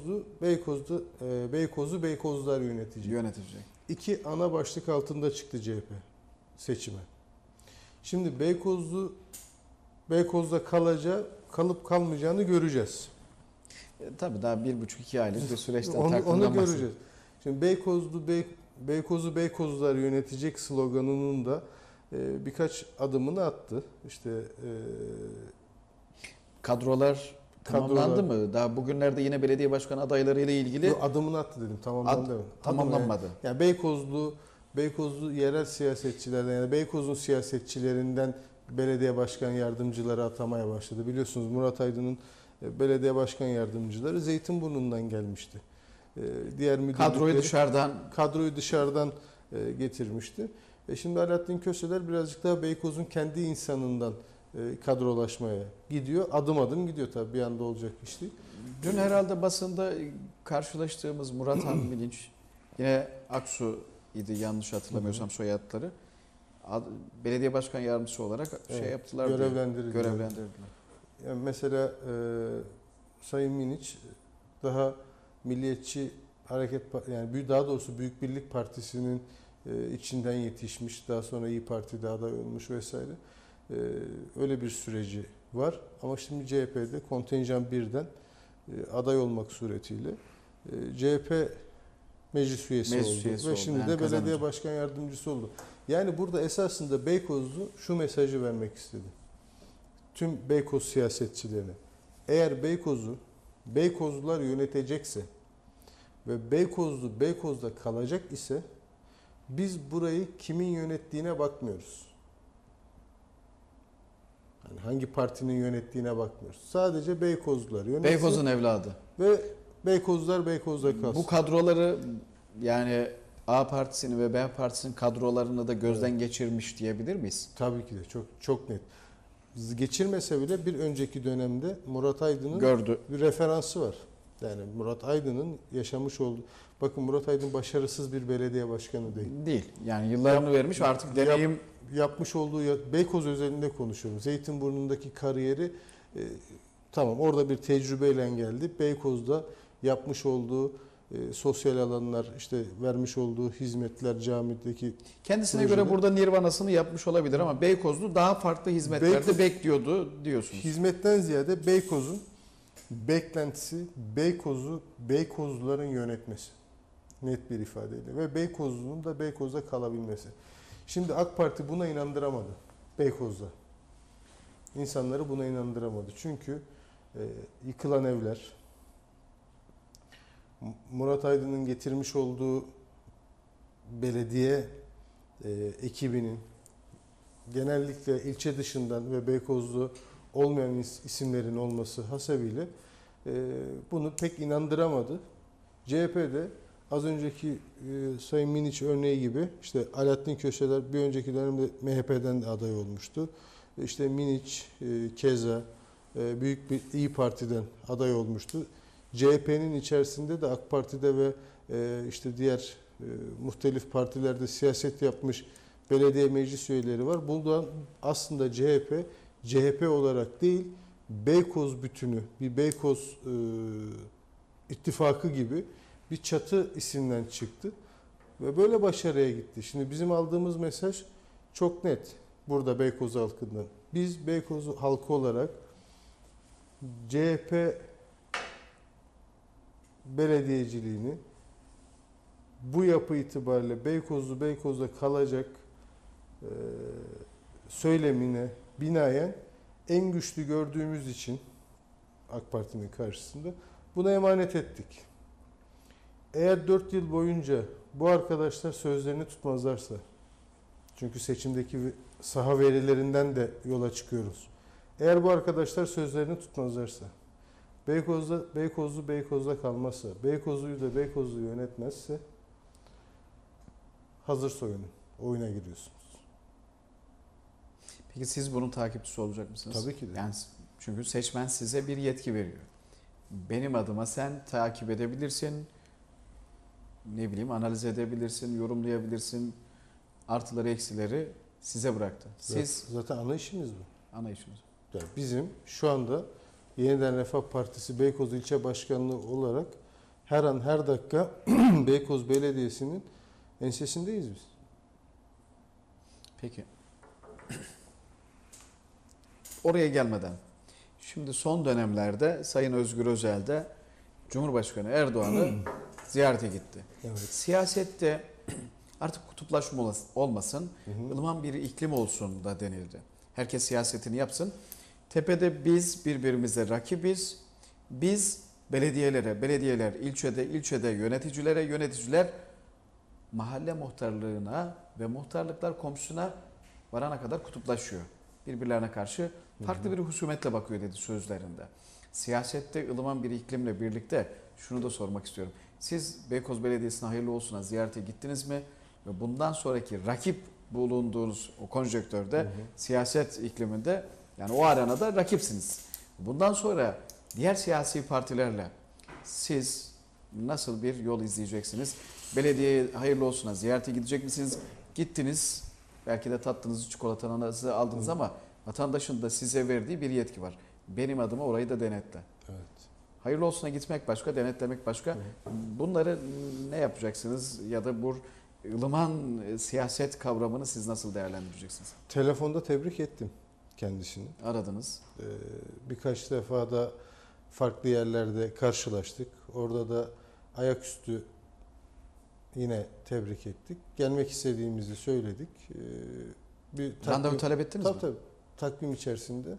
Beykoz'u Beykozlar yönetecek. İki ana başlık altında çıktı CHP seçime. Şimdi Beykoz'da kalıp kalmayacağını göreceğiz. Tabii daha 1,5-2 aylık bir süreçten onu göreceğiz. Şimdi Beykoz'u Beykozlar yönetecek sloganının da birkaç adımını attı. İşte kadrolar tamamlandı mı? Daha bugünlerde yine belediye başkanı adaylarıyla ilgili adımını attı dedim. Tamamlandı mı? Tamamlanmadı. Yani Beykozlu yerel siyasetçilerden yani Beykoz'un siyasetçilerinden belediye başkan yardımcıları atamaya başladı. Biliyorsunuz Murat Aydın'ın belediye başkan yardımcıları Zeytinburnu'ndan gelmişti. Diğer kadroyu dışarıdan getirmişti. Şimdi Alaaddin Köseler birazcık daha Beykoz'un kendi insanından kadrolaşmaya gidiyor. Adım adım gidiyor tabii, bir anda olacak iş değil. Dün herhalde basında karşılaştığımız Murat Han Bilinç, yine Aksu idi yanlış hatırlamıyorsam soyadları. Belediye başkan yardımcısı olarak yaptılar. Görevlendirdiler. Yani mesela Sayın Miniç daha Milliyetçi Hareket yani daha doğrusu Büyük Birlik Partisi'nin içinden yetişmiş, daha sonra İYİ Parti'de aday olmuş vesaire. Öyle bir süreci var. Ama şimdi CHP'de kontenjan 1'den aday olmak suretiyle CHP meclis üyesi oldu ve şimdi de belediye başkan yardımcısı oldu. Yani burada esasında Beykozlu şu mesajı vermek istedi. Tüm Beykoz siyasetçilerine. Eğer Beykozlular yönetecekse ve Beykoz'da kalacak ise biz burayı kimin yönettiğine bakmıyoruz. Yani hangi partinin yönettiğine bakmıyoruz. Sadece Beykozlular yönetsin. Beykoz'un evladı. Ve Beykoz'da kalsın. Bu kadroları yani A partisinin ve B partisinin kadrolarını da gözden geçirmiş diyebilir miyiz? Tabii ki de çok net. Geçirmese bile bir önceki dönemde Murat Aydın'ın bir referansı var. Yani Murat Aydın'ın yaşamış olduğu... Bakın Murat Aydın başarısız bir belediye başkanı değil. Değil. Yani yıllarını vermiş artık deneyim... Yapmış olduğu, Beykoz özelinde konuşuyorum. Zeytinburnu'ndaki kariyeri tamam orada bir tecrübeyle geldi. Beykoz'da yapmış olduğu sosyal alanlar, işte vermiş olduğu hizmetler, camideki... Kendisine göre burada nirvanasını yapmış olabilir ama Beykozlu daha farklı hizmetlerde bekliyordu diyorsunuz. Hizmetten ziyade Beykoz'un beklentisi Beykozluların yönetmesi. Net bir ifadeyle. Ve Beykozlu'nun da Beykoz'da kalabilmesi. Şimdi AK Parti buna inandıramadı Beykoz'da. İnsanları buna inandıramadı. Çünkü yıkılan evler, Murat Aydın'ın getirmiş olduğu belediye ekibinin genellikle ilçe dışından ve Beykozlu olmayan isimlerin olması hasebiyle bunu pek inandıramadı. CHP'de az önceki Sayın Miniç örneği gibi işte Alaaddin Köseler bir önceki dönemde MHP'den de aday olmuştu. İşte Miniç keza büyük bir İyi Parti'den aday olmuştu. CHP'nin içerisinde de AK Parti'de ve işte diğer muhtelif partilerde siyaset yapmış belediye meclis üyeleri var. Bundan aslında CHP olarak değil, Beykoz bütünü, bir Beykoz ittifakı gibi bir çatı isimden çıktı ve böyle başarıya gitti. Şimdi bizim aldığımız mesaj çok net burada Beykoz halkından. Biz Beykoz halkı olarak CHP belediyeciliğini bu yapı itibariyle Beykoz'da kalacak söylemine binaen en güçlü gördüğümüz için AK Parti'nin karşısında buna emanet ettik. Eğer 4 yıl boyunca bu arkadaşlar sözlerini tutmazlarsa, çünkü seçimdeki saha verilerinden de yola çıkıyoruz. Eğer bu arkadaşlar sözlerini tutmazlarsa, Beykoz'da kalmazsa, Beykozlu'yu yönetmezse hazır soyunun oyuna giriyorsunuz. Peki siz bunun takipçisi olacak mısınız? Tabii ki de. Yani çünkü seçmen size bir yetki veriyor. Benim adıma sen takip edebilirsin, ne bileyim analiz edebilirsin, yorumlayabilirsin. Artıları eksileri size bıraktı. Siz Zaten ana işimiz bu. anlayışınız. Yani bizim şu anda Yeniden Refah Partisi Beykoz İlçe Başkanlığı olarak her an her dakika Beykoz Belediyesi'nin ensesindeyiz biz. Peki. Oraya gelmeden, şimdi son dönemlerde Sayın Özgür Özel de Cumhurbaşkanı Erdoğan'ı ziyarete gitti. Evet. Siyasette artık kutuplaşma olmasın, ılıman bir iklim olsun da denildi. Herkes siyasetini yapsın. Tepede biz birbirimize rakibiz. Biz belediyeler ilçede yöneticiler mahalle muhtarlığına ve muhtarlıklar komşusuna varana kadar kutuplaşıyor. Birbirlerine karşı farklı bir husumetle bakıyor dedi sözlerinde. Siyasette ılıman bir iklimle birlikte şunu da sormak istiyorum. Siz Beykoz Belediyesi'ne hayırlı olsuna ziyarete gittiniz mi? Ve bundan sonraki rakip bulunduğunuz o konjonktörde, siyaset ikliminde, yani o arenada rakipsiniz. Bundan sonra diğer siyasi partilerle siz nasıl bir yol izleyeceksiniz? Belediyeye hayırlı olsuna ziyarete gidecek misiniz? Gittiniz, belki de tatlınızı, çikolatanızı aldınız ama vatandaşın da size verdiği bir yetki var. Benim adıma orayı da denetle. Evet. Hayırlı olsuna gitmek başka, denetlemek başka. Bunları ne yapacaksınız ya da bu ılıman siyaset kavramını siz nasıl değerlendireceksiniz? Telefonda tebrik ettim kendisini. Aradınız. Birkaç defa da farklı yerlerde karşılaştık. Orada da ayaküstü yine tebrik ettik. Gelmek istediğimizi söyledik. Randevu talep ettiniz mi? Tabii. Takvim içerisinde.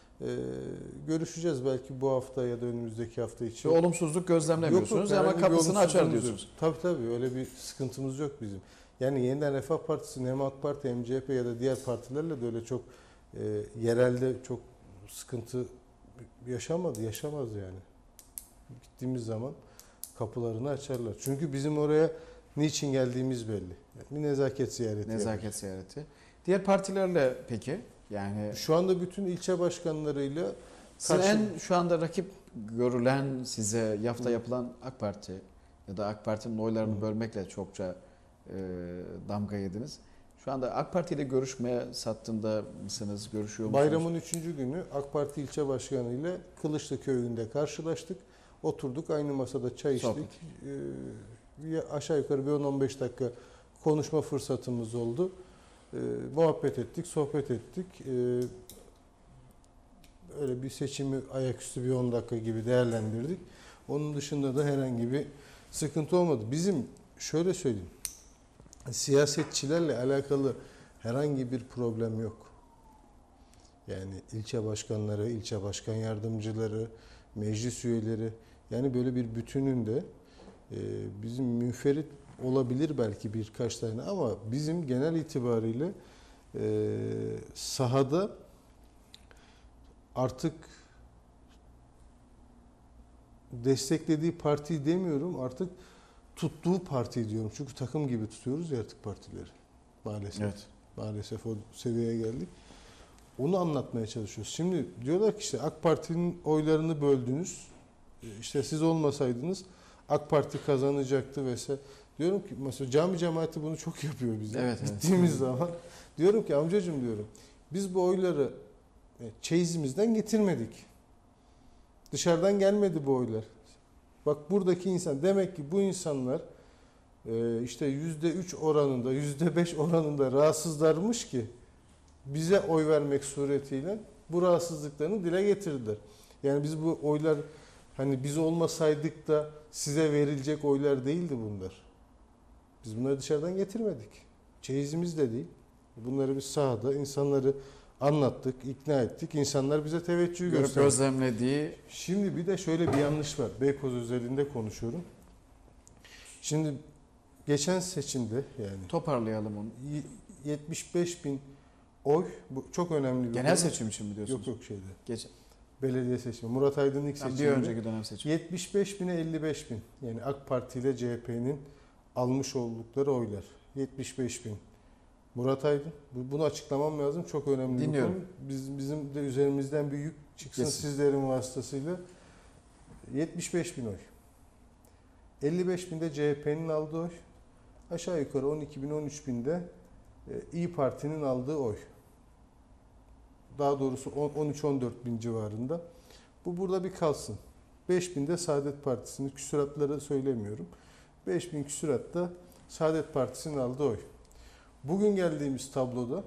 Görüşeceğiz belki bu hafta ya da önümüzdeki hafta için. Bir olumsuzluk gözlemlemiyorsunuz ama herhangi bir kapısını açar olumsuzluğumuz diyorsunuz. yok. Tabii öyle bir sıkıntımız yok bizim. Yani Yeniden Refah Partisi'nin hem AK Parti hem CHP ya da diğer partilerle de öyle çok yerelde çok sıkıntı yaşamaz yani. Gittiğimiz zaman kapılarını açarlar. Çünkü bizim oraya niçin geldiğimiz belli. Yani bir nezaket ziyareti. Nezaket ziyareti. Diğer partilerle peki? Yani Şu anda bütün ilçe başkanlarıyla sizin en şu anda rakip görülen, size yafta yapılan AK Parti ya da AK Parti'nin oylarını bölmekle çokça damga yediniz. Şu anda AK Parti ile görüşmeye sattığında mısınız? Görüşüyor musunuz? Bayramın 3. günü AK Parti ilçe başkanı ile Kılıçlı köyünde karşılaştık. Oturduk aynı masada çay içtik. Aşağı yukarı bir 10-15 dakika konuşma fırsatımız oldu. Muhabbet ettik, sohbet ettik. Öyle bir seçimi ayaküstü bir 10 dakika gibi değerlendirdik. Onun dışında da herhangi bir sıkıntı olmadı. Bizim şöyle söyleyeyim, siyasetçilerle alakalı herhangi bir problem yok. Yani ilçe başkanları, ilçe başkan yardımcıları, meclis üyeleri, yani böyle bir bütününde bizim münferit olabilir belki birkaç tane ama bizim genel itibariyle sahada artık desteklediği parti demiyorum, artık tuttuğu parti diyorum. Çünkü takım gibi tutuyoruz ya artık partileri. Maalesef. Evet. Maalesef o seviyeye geldik. Onu anlatmaya çalışıyoruz. Şimdi diyorlar ki işte AK Parti'nin oylarını böldünüz. İşte siz olmasaydınız AK Parti kazanacaktı vesaire. Diyorum ki mesela cami cemaati bunu çok yapıyor bize. Evet, evet. Gittiğimiz zaman diyorum ki amcacığım diyorum, biz bu oyları çeyizimizden getirmedik. Dışarıdan gelmedi bu oylar. Bak buradaki insan, demek ki bu insanlar işte %3 oranında, %5 oranında rahatsızlarmış ki bize oy vermek suretiyle bu rahatsızlıklarını dile getirdiler. Yani biz bu oylar, hani biz olmasaydık da size verilecek oylar değildi bunlar. Biz bunları dışarıdan getirmedik. Çeyizimiz de değil. Bunları biz sahada insanları anlattık, ikna ettik. İnsanlar bize teveccüh Görüp gösterdi. gözlemlediği. Şimdi bir de şöyle bir yanlış var. Beykoz özelinde konuşuyorum. Şimdi geçen seçimde yani Toparlayalım onu. 75 bin oy, bu çok önemli bir Genel konu. seçim için mi diyorsunuz? Yok şeyde. Geç. Belediye seçimi. Murat Aydın'ın ilk Bir seçiminde önceki dönem seçim. 75 bine 55 bin. Yani AK Parti ile CHP'nin almış oldukları oylar. 75 bin. Murat Aydın. Bunu açıklamam lazım. Çok önemli Dinliyorum. bir konu. Bizim de üzerimizden bir yük çıksın Kesin. sizlerin vasıtasıyla. 75 bin oy. 55 binde CHP'nin aldığı oy. Aşağı yukarı 12 bin 13 binde İyi Parti'nin aldığı oy. Daha doğrusu 13-14 bin civarında. Bu burada bir kalsın. 5 binde Saadet Partisi'nin, küsuratları söylemiyorum. 5 bin küsuratta Saadet Partisi'nin aldığı oy. Bugün geldiğimiz tabloda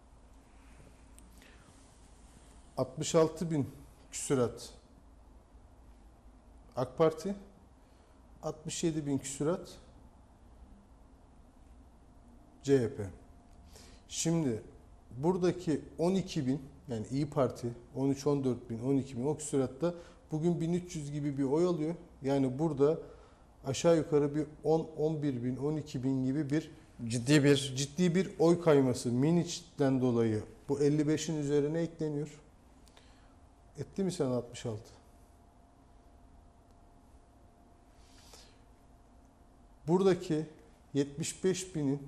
66 bin küsurat AK Parti, 67 bin küsurat CHP. Şimdi buradaki 12 bin, yani İyi Parti 13-14 bin, 12 bin o küsuratta bugün 1300 gibi bir oy alıyor. Yani burada aşağı yukarı bir 10-11 bin, 12 bin gibi bir ciddi bir oy kayması Miniç'ten dolayı bu 55'in üzerine ekleniyor. Etti mi sen 66? Buradaki 75 binin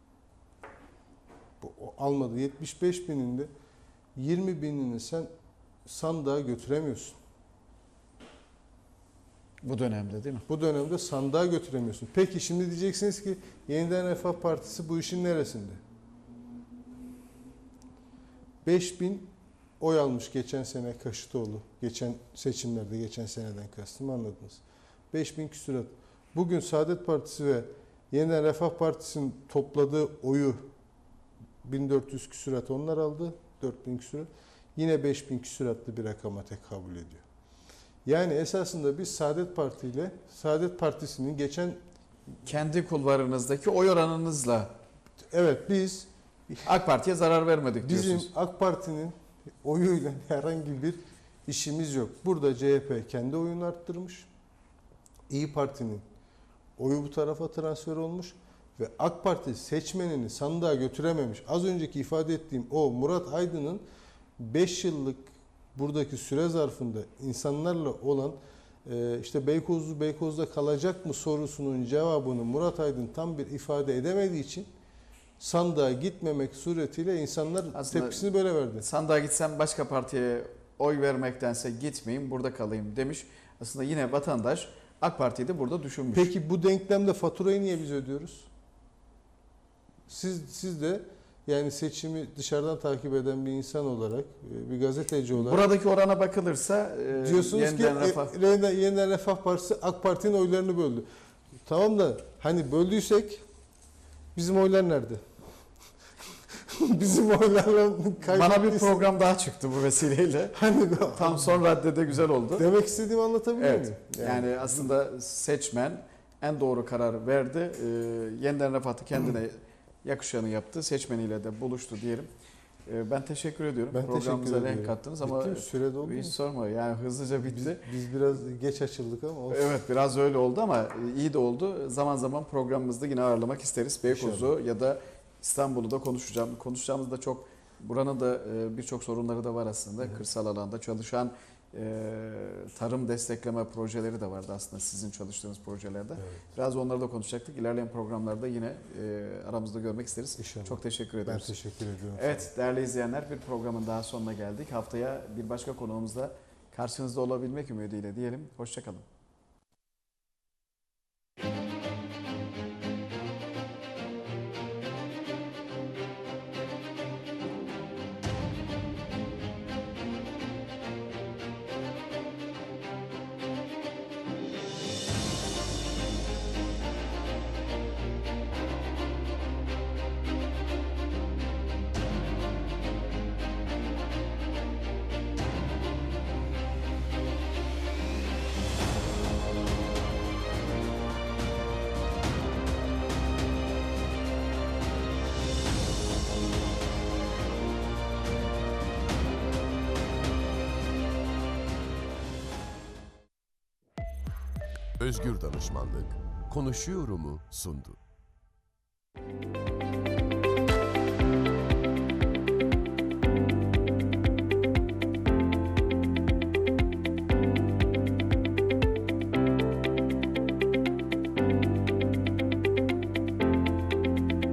almadı. 75 bininde 20 binini sen sandığa götüremiyorsun. Bu dönemde değil mi? Bu dönemde sandığa götüremiyorsun. Peki şimdi diyeceksiniz ki Yeniden Refah Partisi bu işin neresinde? 5000 oy almış geçen sene Kaşıtoğlu. Geçen seçimlerde, geçen seneden kastım, anladınız. 5000 küsurat. Bugün Saadet Partisi ve Yeniden Refah Partisi'nin topladığı oyu 1400 küsurat onlar aldı. 4000 küsurat. Yine 5000 küsuratlı bir rakama tekabül ediyor. Yani esasında biz Saadet Parti ile Saadet Partisi'nin geçen... Kendi kulvarınızdaki oy oranınızla Evet, biz AK Parti'ye zarar vermedik bizim diyorsunuz. AK Parti'nin oyuyla herhangi bir işimiz yok. Burada CHP kendi oyunu arttırmış. İyi Parti'nin oyu bu tarafa transfer olmuş ve AK Parti seçmenini sandığa götürememiş. Az önceki ifade ettiğim o Murat Aydın'ın 5 yıllık buradaki süre zarfında insanlarla olan işte Beykoz'da kalacak mı sorusunun cevabını Murat Aydın tam bir ifade edemediği için sandığa gitmemek suretiyle insanlar Aslında tepkisini böyle verdi. sandığa gitsem başka partiye oy vermektense gitmeyeyim, burada kalayım demiş. Aslında yine vatandaş AK Parti'yi de burada düşünmüş. Peki bu denklemde faturayı niye biz ödüyoruz? Siz de yani seçimi dışarıdan takip eden bir insan olarak, bir gazeteci olarak Buradaki orana bakılırsa diyorsunuz ki Refah... Yeniden Refah Partisi AK Parti'nin oylarını böldü. Tamam da hani böldüysek bizim oylar nerede? Bizim oylarla Bana bir program daha çıktı bu vesileyle. Hani Tam son raddede güzel oldu. demek istediğimi anlatabiliyor Evet. muyum? Yani aslında seçmen en doğru karar verdi. Yeniden Refah'ı kendine yakışanı yaptı. Seçmeniyle de buluştu diyelim. Ben teşekkür ediyorum. Ben Programımıza teşekkür ediyorum. renk kattınız ama Bitti mi? Süre doldu mu? hiç sorma. Yani hızlıca bitti. Biz biraz geç açıldık ama olsun. Evet, biraz öyle oldu ama iyi de oldu. Zaman zaman programımızda yine ağırlamak isteriz. Beykoz'u ya da İstanbul'u da konuşacağım. Konuşacağımız da çok, buranın da birçok sorunları da var aslında. Evet. Kırsal alanda çalışan tarım destekleme projeleri de vardı aslında sizin çalıştığınız projelerde. Evet. Biraz onları da konuşacaktık. İlerleyen programlarda yine aramızda görmek isteriz. İnşallah. Çok teşekkür Ben ediyoruz. teşekkür ediyorum. Evet değerli izleyenler, bir programın daha sonuna geldik. Haftaya bir başka konuğumuzla karşınızda olabilmek ümidiyle diyelim. Hoşçakalın. Özgür Danışmanlık, Konuşuyorum'u sundu.